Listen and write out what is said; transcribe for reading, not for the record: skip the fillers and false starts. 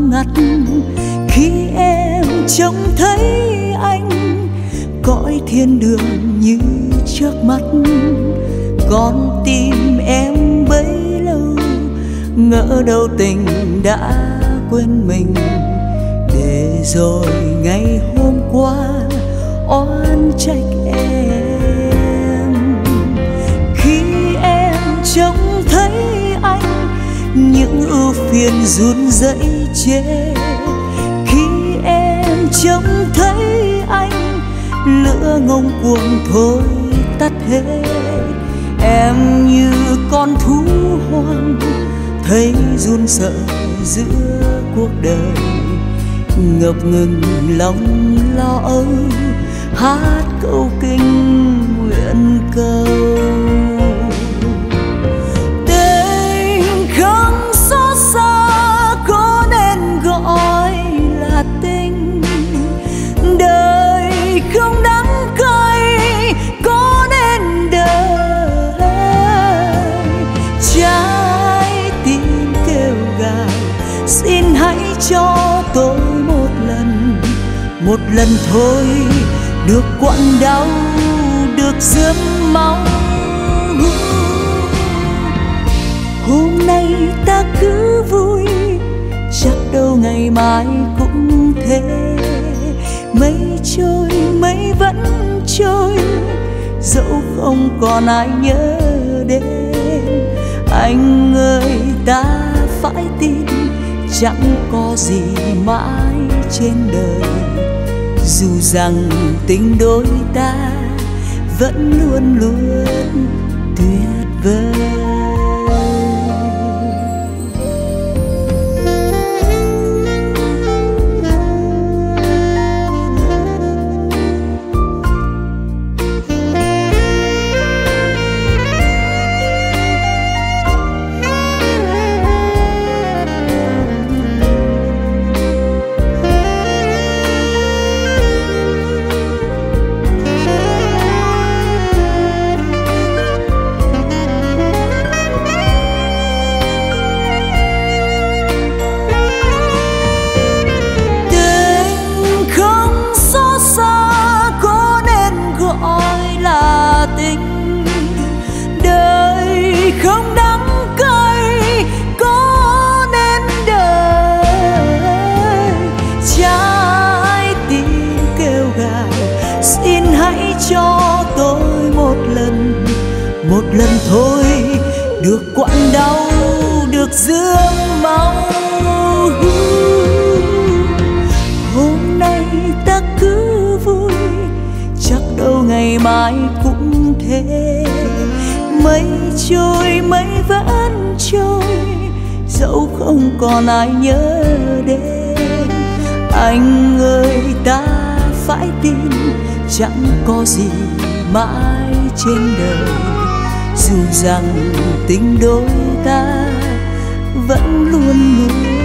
ngặt khi em trông thấy anh. Cõi thiên đường như trước mắt, con tim em bấy lâu ngỡ đâu tình đã quên mình. Để rồi ngày hôm qua oan trách em khi em trông thấy anh, những ưu phiền run rẩy chê. Khi em trông thấy anh, lửa ngông cuồng thôi tắt hết. Em như con thú hoang thấy run sợ giữa cuộc đời, ngập ngừng lòng lo âu hát câu kinh nguyện cầu. Tình không xót xa có nên gọi là tình, đời không đắng cay có nên đời. Trái tim kêu gào xin hãy cho tôi một lần thôi, được quặn đau, được rướm máu. Hôm nay ta cứ vui, chắc đâu ngày mai cũng thế. Mây trôi mây vẫn trôi, dẫu không còn ai nhớ đến. Anh ơi ta phải tin, chẳng có gì mãi trên đời, dù rằng tình đôi ta vẫn luôn luôn tuyệt vời. Không đắng cay có nên đời. Trái tim kêu gào xin hãy cho tôi một lần thôi, được quặn đau, được rướm máu. Hôm nay ta cứ vui, chắc đâu ngày mai cũng thế. Mây trôi mây vẫn trôi, dẫu không còn ai nhớ đến. Anh ơi ta phải tin, chẳng có gì mãi trên đời, dù rằng tình đôi ta vẫn luôn luôn